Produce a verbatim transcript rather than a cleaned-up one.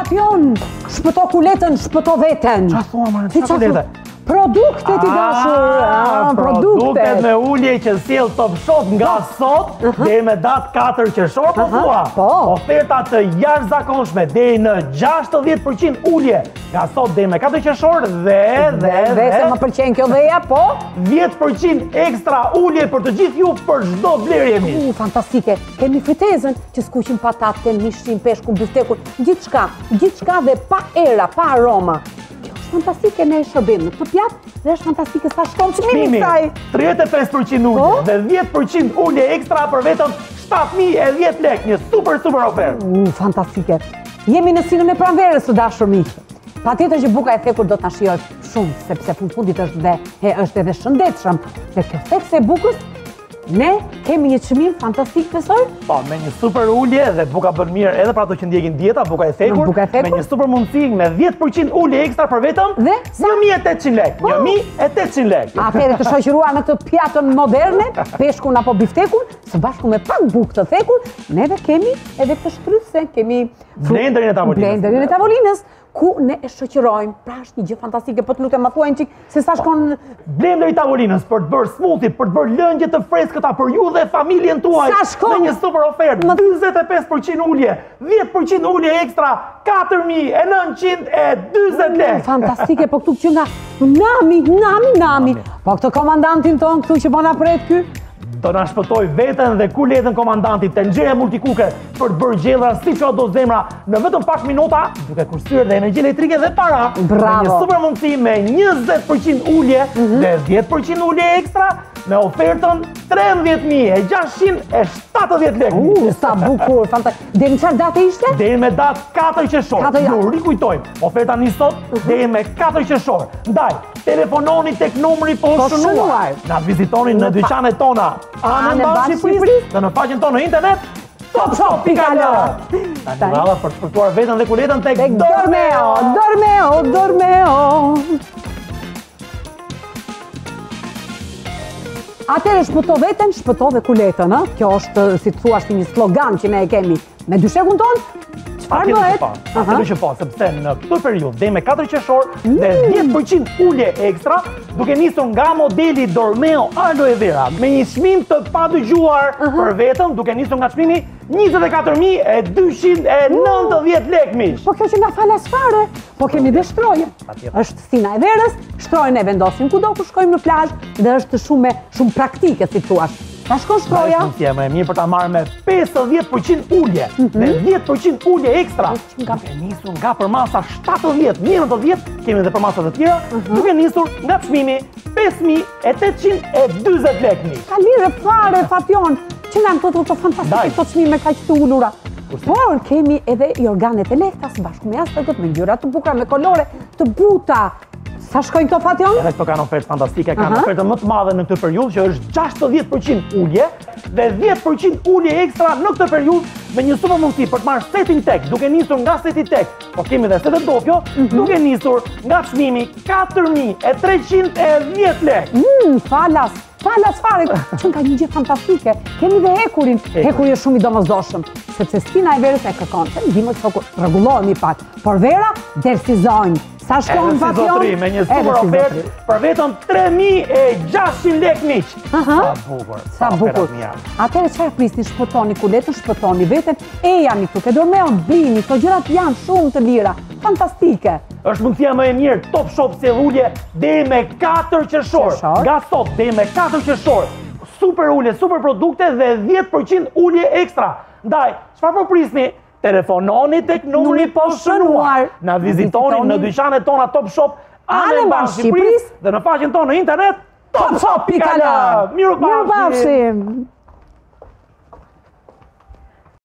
Fation, shpëto kuletën, shpëto veten. Qa thua, marë, qa kulete? Produktet i dashur, produktet me ulje që sjell Top Shop nga sot deri me datë katër qershor, po thua. Oferta të jashtëzakonshme deri në gjashtëdhjetë përqind ulje nga sot deri me katër qershor dhe dhe dhe se më pëlqen kjo dheja, po dhjetë përqind ekstra ulje për të gjithë ju për çdo blerje mi. U fantastike. Kemi fritezën që skuqim pataten, mishin, peshkun, biftekun, gjithçka, gjithçka dhe pa era, pa aroma. Fantastike ne shërbim në këtë pjatë dhe është fantastike sa shkon çmimi i saj. tridhjetë e pesë përqind ulje dhe dhjetë përqind ulje ekstra për vetëm shtatë mijë e dhjetë lekë, një super super ofertë. U fantastike. Jemi në sinën e pranverës të dashur miq. Patjetër që buka e thekur do ta shijoj shumë sepse fund fundit është dhe e, është edhe shëndetshëm. Dhe kjo thekse e bukës ne kemi një çmim fantastik besoj? Po, me një super ulje dhe buka bën mirë edhe për ato që ndjekin dieta, buka e thekur, buka e thekur? me një super mundësi me dhjetë përqind ulje ekstra për vetëm dhe një mijë e tetëqind lekë. një mijë e tetëqind lekë. Atëherë të shoqëruar në këtë pjatën moderne, peshkun apo biftekun, së bashku me pak bukë të thekur, neve kemi edhe këtë shtrydhse, kemi blenderin e tavolinës. Blenderin e tavolinës, ku ne e shoqërojmë. Pra është një gjë fantastike, po të lutem ma thuaj çik se sa shkon blenderi i tavolinës për të bërë smoothie, për të bërë lëngje të freskëta për ju dhe familjen tuaj. Sa shkon? Me një super ofertë, njëzet e pesë përqind ulje, dhjetë përqind ulje ekstra, katër mijë e nëntëqind e dyzet lekë. Fantastike, po këtu që nga nami, nami, nami. Po këtë komandantin ton këtu që po na pret ky, do na shpëtoj veten dhe kuletën komandantit të nxjerrë multikuke për të bërë gjellra si që do zemra në vetëm pak minuta, duke kursyer dhe energji elektrike dhe para. Bravo. Me një super mundësi me njëzet përqind ulje dhe dhjetë përqind ulje ekstra me ofertën trembëdhjetë mijë e gjashtëqind e shtatëdhjetë lekë. U, sa bukur, fantastik. Deri në çfarë date ishte? Deri me datë katër qershor. Ju rikujtojmë, oferta nis sot deri me katër qershor. Ndaj, telefononi tek numri po shënuar. Na vizitoni në dyqanet tona Anë Mbar Shqipërisë dhe në faqen tonë në internet top shop pikë al. Tani rralla për të shpërtuar veten dhe kuletën tek Dormeo, Dormeo, Dormeo. Atëherë shpëto veten, shpëto dhe kuletën, ë? Kjo është, si të thuash, një slogan që ne e kemi me dyshekun tonë. Çfarë bëhet? Atëherë që po, sepse në këtë periudhë deri me katër qershor dhe dhjetë përqind ulje ekstra, duke nisur nga modeli Dormeo Aloe Vera me një çmim të padëgjuar për vetëm, duke nisur nga çmimi njëzet e katër mijë e dyqind e nëntëdhjetë lekë miq. Po kjo që na falas fare, po kemi dhe shtroje. Është sina e verës, shtrojën e vendosim kudo ku shkojmë në plazh dhe është shumë shumë praktike si thua. Ta shkon shtroja? Është më e mirë për ta marrë me pesëdhjetë përqind ulje, me dhjetë përqind ulje ekstra. Duke nisur nga përmasa shtatëdhjetë, mijë e nëntëdhjetë, kemi edhe përmasa të tjera, duke nisur nga çmimi pesë mijë e tetëqind e dyzet lekë. Ka lirë fare Fation, që nga në të të fantastike të çmime kaq të ulura. Por kemi edhe i organet e lehta së bashku me astërgët, me ngjyra të bukura, me kolore të buta. Sa shkojnë këto Fation? Edhe këto kanë ofertë fantastike, kanë ofertën më të madhe në këtë periudhë që është gjashtëdhjetë përqind ulje dhe dhjetë përqind ulje ekstra në këtë periudhë me një super mundësi për të marrë setin tek, duke nisur nga seti tek, po kemi dhe setet dopjo, duke nisur nga çmimi katër mijë e treqind e dhjetë lekë. Mm, falas, falas fare, që nga një gjë fantastike. Kemi dhe hekurin, hekuri është shumë i domosdoshëm, sepse stina e verës e kërkon, se ndihmë të rregullohemi pak, por vera dersizojnë. Sa shkon Fation? Me një super ofertë për vetëm tre mijë e gjashtëqind lekë miq. Sa bukur. Sa bukur. Atëherë çfarë prisni? Shpëtoni kuletën, shpëtoni veten, e jani këtu ke Dormeo, blini, këto gjërat janë shumë të lira, fantastike. Është mundësia më e mirë, Top Shop sjell ulje deri me katër qershor. Nga sot deri me katër qershor. Super ulje, super produkte dhe dhjetë përqind ulje ekstra. Ndaj, çfarë po prisni? Telefononi tek numri po shënuar. Na vizitoni në dyqanet tona Top Shop Anë Mbar Shqipërisë dhe në faqen tonë në internet top shop pikë al. Mirupafshim.